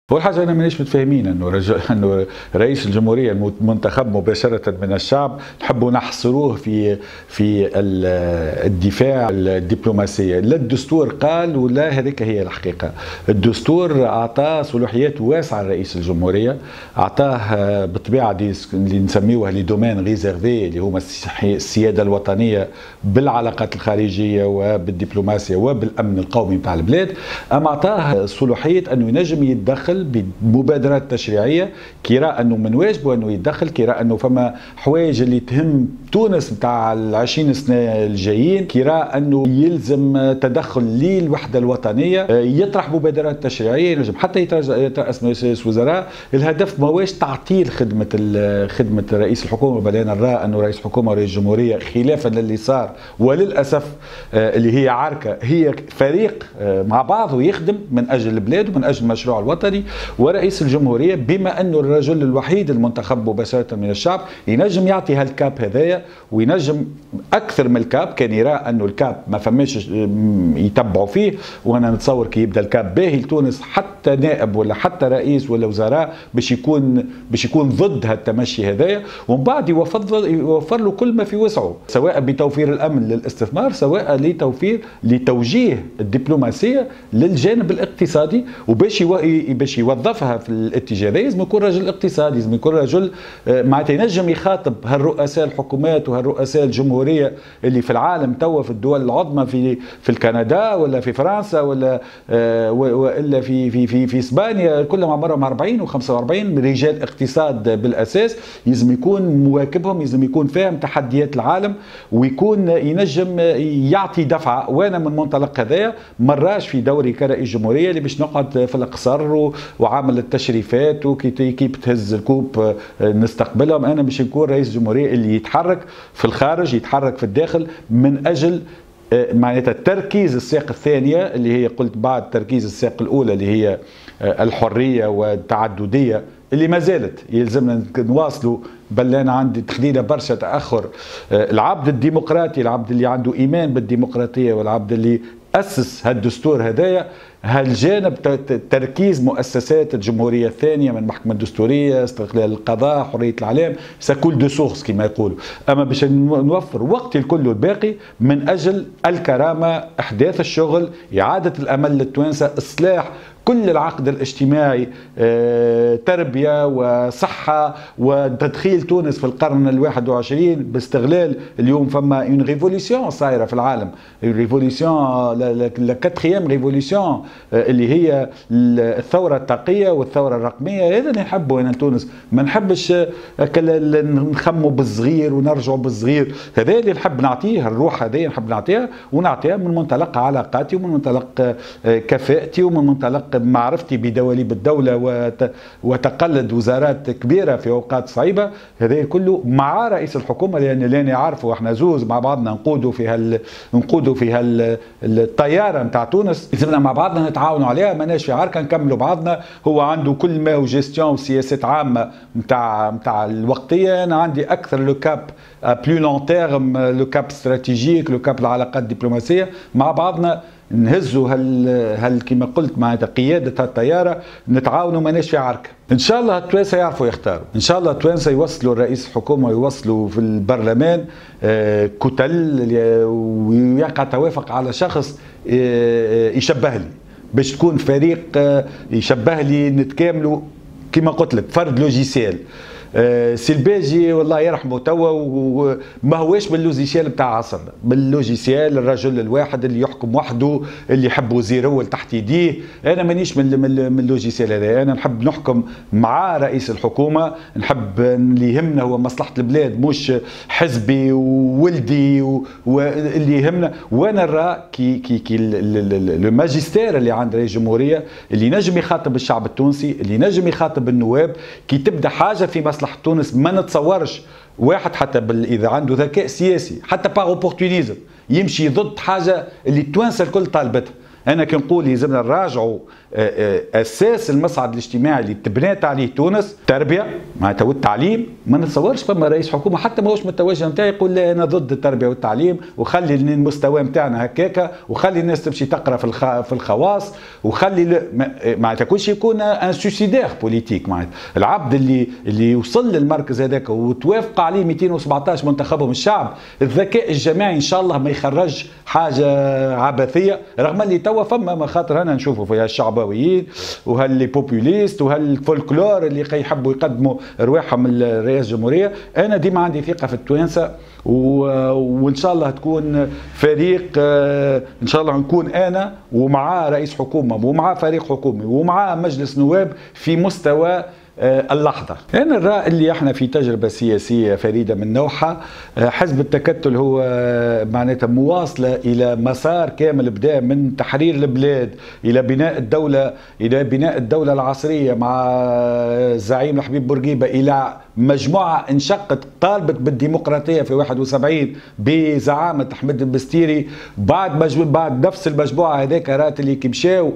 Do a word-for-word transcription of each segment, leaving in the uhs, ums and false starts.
أول حاجة أنا مانيش متفاهمين أنه رجل أنه رئيس الجمهورية المنتخب مباشرة من الشعب نحبوا نحصروه في في الدفاع الدبلوماسية، لا الدستور قال ولا هذيك هي الحقيقة. الدستور أعطاه صلاحيات واسعة لرئيس الجمهورية، أعطاه بالطبيعة دي اللي نسميوها لي دومين ريزيرفي اللي هما السيادة الوطنية بالعلاقات الخارجية وبالدبلوماسية وبالأمن القومي بتاع البلاد، أما أعطاه صلاحية أنه ينجم يتدخل بمبادرات تشريعيه كي رأى انه من واجبه انه يتدخل، كي رأى انه فما حوايج اللي تهم تونس نتاع العشرين سنه الجايين، كي رأى انه يلزم تدخل للوحده الوطنيه، يطرح مبادرات تشريعيه، ينجم حتى يترأس مجلس وزراء. الهدف ما هوش تعطيل خدمه خدمه رئيس الحكومه، بل انا نرى انه رئيس الحكومه ورئيس الجمهوريه خلافا للي صار وللاسف اللي هي عركه، هي فريق مع بعض ويخدم من اجل البلاد ومن اجل المشروع الوطني. ورئيس الجمهورية بما أنه الرجل الوحيد المنتخب مباشرة من الشعب ينجم يعطي هالكاب هذايا، وينجم أكثر من الكاب. كان يرى أنه الكاب ما فماش يتبعوا فيه، وأنا نتصور كي يبدأ الكاب باهي لتونس حتى نائب ولا حتى رئيس ولا وزراء باش يكون باش يكون ضد هالتمشي هذايا، ومن بعد يوفر يوفر له كل ما في وسعه، سواء بتوفير الأمن للاستثمار، سواء لتوفير لتوجيه الدبلوماسية للجانب الاقتصادي، وباش باش يوظفها في الاتجاه هذا لازم يكون رجل اقتصادي، لازم يكون رجل معناتها ينجم يخاطب هالرؤساء الحكومات وهالرؤساء الجمهوريه اللي في العالم توا في الدول العظمى، في في كندا ولا في فرنسا ولا والا في في في في اسبانيا، كلهم عمرهم أربعين وخمسة وأربعين رجال اقتصاد بالاساس. لازم يكون مواكبهم، لازم يكون فاهم تحديات العالم، ويكون ينجم يعطي دفعه. وانا من منطلق هذايا مراش في دوري كرئيس جمهوريه اللي باش نقعد في القصر وعامل التشريفات وكي كي بتهز الكوب نستقبلهم. انا باش نكون رئيس جمهوريه اللي يتحرك في الخارج، يتحرك في الداخل من اجل معناتها تركيز الساق الثانيه اللي هي قلت بعد تركيز الساق الاولى اللي هي الحريه والتعدديه اللي ما زالت يلزمنا نواصلوا. بل انا عندي تخلينا برشا تاخر. العبد الديمقراطي، العبد اللي عنده ايمان بالديمقراطيه والعبد اللي اسس هالدستور هدايا، هالجانب تركيز مؤسسات الجمهوريه الثانيه من محكمه الدستوريه، استقلال القضاء، حريه الاعلام، سكول دو سورس كما يقولوا. اما باش نوفر وقتي الكل الباقي من اجل الكرامه، احداث الشغل، اعاده الامل للتوانسه، اصلاح كل العقد الاجتماعي، تربية وصحة، وتدخيل تونس في القرن الواحد وعشرين باستغلال. اليوم فما اون ريفوليسيون صايرة في العالم، ريفوليسيون لا كاتريام ريفوليسيون اللي هي الثورة الطاقية والثورة الرقمية. هذا اللي نحبه هنا تونس، ما نحبش نخموا بالصغير ونرجعوا بالصغير. هذا اللي نحب نعطيه، الروح هذه نحب نعطيها، ونعطيها من منطلق علاقاتي ومن منطلق كفاءتي ومن منطلق معرفتي بدواليب الدولة وتقلد وزارات كبيرة في أوقات صعيبة. هذا كله مع رئيس الحكومة، لأن اللي عارفه احنا زوز مع بعضنا نقودوا في هال نقودوا في هال الطيارة نتاع تونس، لازمنا مع بعضنا نتعاونوا عليها، ماناش في عركة نكملوا بعضنا. هو عنده كل ما هو جيستيون وسياسات عامة نتاع نتاع الوقتية، أنا عندي أكثر لو كاب بلو لون تيرم، لو كاب استراتيجيك، لو كاب العلاقات الدبلوماسية. مع بعضنا نهزوا هال هال كما قلت معناتها قياده الطياره، نتعاونوا ماناش في عركه. ان شاء الله التوانسه يعرفوا يختاروا، ان شاء الله التوانسه يوصلوا الرئيس الحكومه ويوصلوا في البرلمان كتل ويقع توافق على شخص يشبه لي، باش تكون فريق يشبه لي، نتكاملوا كما قلت لك فرد لوجيسيال. سي الباجي والله يرحمه توا وما هواش باللوجيسيال بتاع عصرنا، باللوجيسيال الرجل الواحد اللي يحكم وحده، اللي يحب وزير اول تحت يديه. انا مانيش من من اللوجيسيال هذا، انا نحب نحكم مع رئيس الحكومه، نحب اللي يهمنا هو مصلحه البلاد، مش حزبي وولدي واللي يهمنا. وانا نرى كي كي كي الماجستير اللي عند رئيس الجمهوريه اللي نجم يخاطب الشعب التونسي، اللي نجم يخاطب النواب، كي تبدا حاجه في مصلحه تونس ما نتصورش واحد حتى اذا عنده ذكاء سياسي حتى باغ اوبورتونيزم يمشي ضد حاجه اللي التوانسه الكل طالبتها. انا كنقول لازمنا نراجعوا اساس المصعد الاجتماعي اللي تبنات عليه تونس، التربيه معناتها والتعليم. ما نتصورش فما رئيس حكومه حتى ماهوش متوجه نتاعي يقول لا انا ضد التربيه والتعليم وخلي المستوى نتاعنا هكاكا وخلي الناس تمشي تقرا في الخ... في الخواص وخلي معناتها كل شيء يكون ان سوسيدير بوليتيك. معناتها العبد اللي اللي وصل للمركز هذاك وتوافق عليه مئتين وسبعطاش منتخبهم الشعب، الذكاء الجماعي ان شاء الله ما يخرج حاجه عبثيه، رغم اللي توا فما مخاطر هنا نشوفوا فيها الشعبويين وهاللي بوبوليست وهالفولكلور اللي يحبوا يقدموا رواحهم الرئاسه الجمهوريه. انا ديما عندي ثقه في التوانسه وان شاء الله تكون فريق، ان شاء الله نكون انا ومعاه رئيس حكومه ومعاه فريق حكومي ومعاه مجلس نواب في مستوى اللحظة. أنا الرأي اللي احنا في تجربة سياسية فريدة من نوعها. حزب التكتل هو معناتها مواصلة إلى مسار كامل بدأ من تحرير البلاد إلى بناء الدولة، إلى بناء الدولة العصرية مع الزعيم الحبيب بورقيبة، إلى مجموعة انشقت طالبت بالديمقراطية في واحد وسبعين بزعامة أحمد البستيري. بعد مجموعة بعد نفس المجموعة هذاك رات اللي مشاو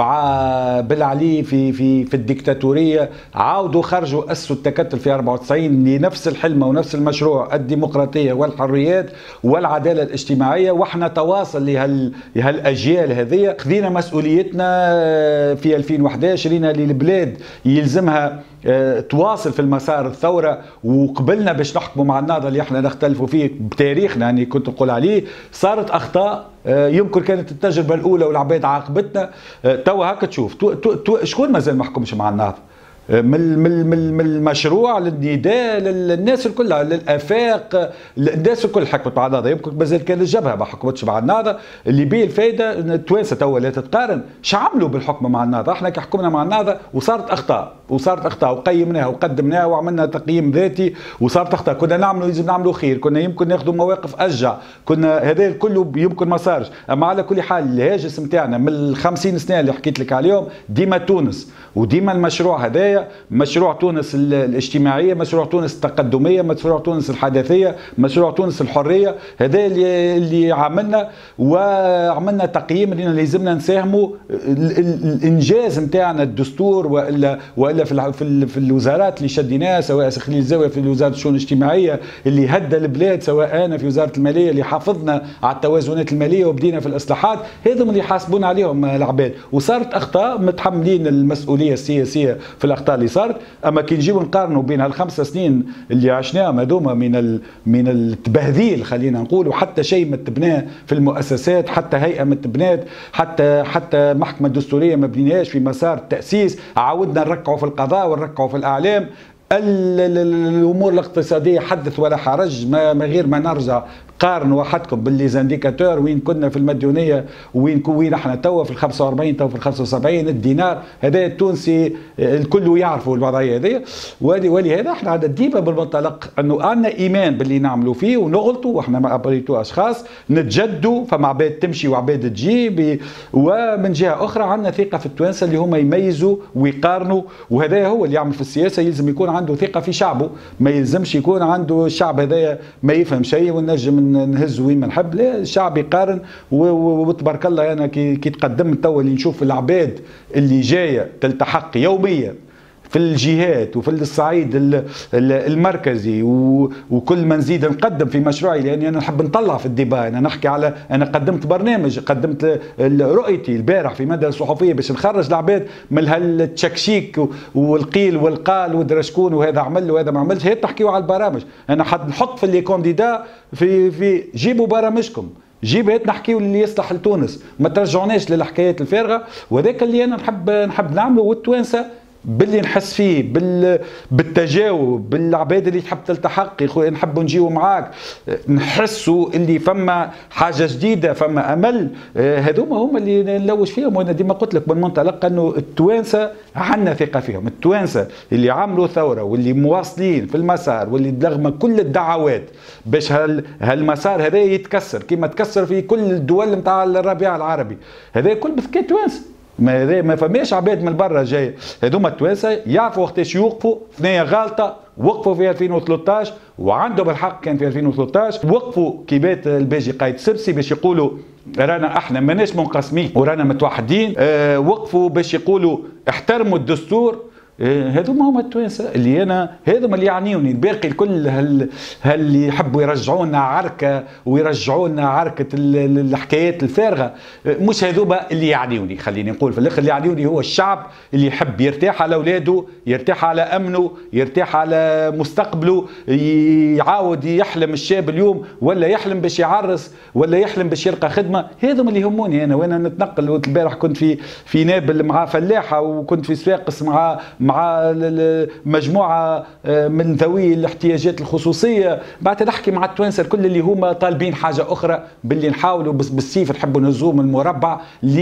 بالعلي في في في الديكتاتورية، عاودوا خرجوا أسسوا التكتل في أربعة وتسعين لنفس الحلمة ونفس المشروع، الديمقراطية والحريات والعدالة الاجتماعية. واحنا تواصل لهال لهالأجيال هذه. خذينا مسؤوليتنا في ألفين وأحد عشر، لينا للبلاد يلزمها تواصل في المسار الثورة، وقبلنا باش نحكموا مع النهضة اللي احنا نختلفوا فيه بتاريخنا. يعني كنت نقول عليه صارت أخطاء، يمكن كانت التجربة الأولى والعباد عاقبتنا. توا هكا تشوف شكون مازال ما حكمش مع النهضة، من من المشروع للنداء للناس الكل، للافاق، الناس الكل حكمت مع النهضه. يمكن مازال كان الجبهه ما حكمتش مع النهضه. اللي بيه الفائده التوانسه توا لا تتقارن شعملوا بالحكم مع النهضه. احنا كي حكمنا مع النهضه وصارت اخطاء وصارت اخطاء وقيمناها وقدمناها وعملنا تقييم ذاتي وصارت اخطاء. كنا نعملوا لازم نعملوا خير، كنا يمكن ناخذوا مواقف اشجع، كنا هذا الكل يمكن ما صارش. اما على كل حال الهاجس نتاعنا من الخمسين سنه اللي حكيت لك عليهم ديما تونس وديما المشروع هذايا، مشروع تونس الاجتماعية، مشروع تونس التقدمية، مشروع تونس الحداثية، مشروع تونس الحرية. هذا اللي, اللي عملنا وعملنا تقييم اننا لازمنا نساهموا الانجاز نتاعنا الدستور والا والا في في, في الوزارات اللي شديناها، سواء خليل الزاوية في وزارة الشؤون الاجتماعية اللي هدى البلاد، سواء انا في وزارة المالية اللي حافظنا على التوازنات المالية وبدينا في الاصلاحات. هذم اللي يحاسبون عليهم العباد. وصارت اخطاء متحملين المسؤولية السياسية في الاخطاء اللي صارت. اما كي نجيو نقارنوا بين هالخمس سنين اللي عشناهم هذوما من ال... من التبهذيل خلينا نقول، وحتى شيء ما تبناه في المؤسسات، حتى هيئه ما تبنات، حتى حتى محكمه دستوريه ما بنيناش في مسار التاسيس، عاودنا نركعوا في القضاء ونركعوا في الاعلام. الامور الاقتصاديه حدث ولا حرج، ما غير ما نرجع قارنوا وحدكم بالليزانديكاتور وين كنا في المديونيه وين وين احنا توا في ال خمسة وأربعين تو في ال خمسة وسبعين الدينار. هذا التونسي الكل يعرفوا الوضعيه هذه. ولهذا احنا ديما بالمنطلق انه عندنا ايمان باللي نعملوا فيه ونغلطوا، واحنا ما ابريتو اشخاص نتجدوا، فما عباد تمشي وعباد تجي. ومن جهه اخرى عندنا ثقه في التوانسه اللي هم يميزوا ويقارنوا، وهذا هو اللي يعمل في السياسه. يلزم يكون عنده ثقه في شعبه، ما يلزمش يكون عنده الشعب هذايا ما يفهم شيء ونجم نهز وين ما نحب. لا، الشعب يقارن. وتبارك الله انا كي تقدمت تو اللي نشوف العباد اللي جايه تلتحق يوميا في الجهات وفي الصعيد المركزي، وكل ما نزيد نقدم في مشروعي، لاني انا نحب نطلع في الديبا. انا نحكي على انا قدمت برنامج، قدمت رؤيتي البارح في مدى الصحفيه باش نخرج العباد من هالتشكشيك والقيل والقال ودرا شكون وهذا عمل وهذا ما عملش. هي تحكيوا على البرامج. انا نحط في اللي كونديدا في في جيبوا برامجكم، جيب هات نحكيو اللي يصلح لتونس، ما ترجعوناش للحكايات الفارغه. وهذاك اللي انا نحب نحب نعمله. والتوانسه باللي نحس فيه بال... بالتجاوب بالعباد اللي تحب تلتحق، نحبوا نجيو معاك، نحسوا اللي فما حاجه جديده، فما امل. هذوما هما اللي نلوج فيهم. وانا ديما قلت لك من منطلق انه التوانسه عندنا ثقه فيهم. التوانسه اللي عملوا ثوره واللي مواصلين في المسار واللي رغم كل الدعوات باش هال... هالمسار هذا يتكسر كما تكسر في كل الدول نتاع الربيع العربي، هذا كل بذكاء توانسه. ما ما فماش عباد من برا جاي. هذوما التوانسه يعرفوا وقتاش يوقفوا. ثنيه غالطه وقفوا في ألفين وثلاثة عشر وعندهم الحق كان في ألفين وثلاثة عشر. وقفوا كي بات الباجي قايد سبسي باش يقولوا رانا احنا ماناش منقسمين ورانا متوحدين. اه وقفوا باش يقولوا احترموا الدستور. هذوما هما التوانسه اللي انا هذوما اللي يعنيوني. الباقي الكل هل اللي يحبوا يرجعونا عركه ويرجعونا عركه الحكايات الفارغه، مش هذوما اللي يعنيوني. خليني نقول في الاخر اللي يعنيوني هو الشعب اللي يحب يرتاح على اولاده، يرتاح على امنه، يرتاح على مستقبله، يعاود يحلم الشاب اليوم ولا يحلم باش يعرس ولا يحلم باش يلقى خدمه. هذوما اللي يهموني انا وانا نتنقل. البارح كنت في في نابل مع فلاحه وكنت في صفاقس مع مع مجموعه من ذوي الاحتياجات الخصوصيه. بعد نحكي مع التوانسه الكل اللي هما طالبين حاجه اخرى، باللي نحاولوا بالسيف نحبوا نهزوهم المربع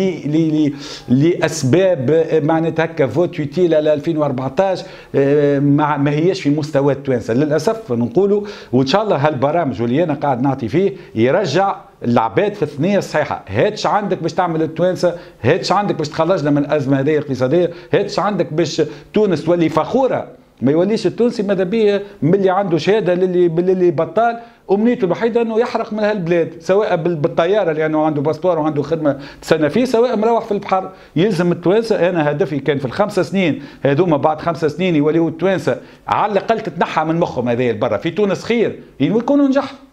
لاسباب معناتها هكا فوت يوتيل على ألفين وأربعطاش ما هياش في مستوى التوانسه للاسف نقولوا. وان شاء الله هالبرامج واللي انا قاعد نعطي فيه يرجع العباد في الثنيه الصحيحه. هاتش عندك باش تعمل التوانسه، هاتش عندك باش تخرجنا من الازمه هذه الاقتصاديه، هاتش عندك باش تونس تولي فخوره. ما يوليش التونسي ماذا بيه من اللي عنده شهاده للي للي بطال امنيته الوحيده انه يحرق من هالبلاد، سواء بالطياره لانه عنده باسبور وعنده خدمه تسنى فيه، سواء مروح في البحر. يلزم التوانسه. انا هدفي كان في الخمس سنين هذوما بعد خمس سنين يوليوا التوانسه على الاقل تتنحى من مخهم هذه برا. في تونس خير يكونوا نجحوا.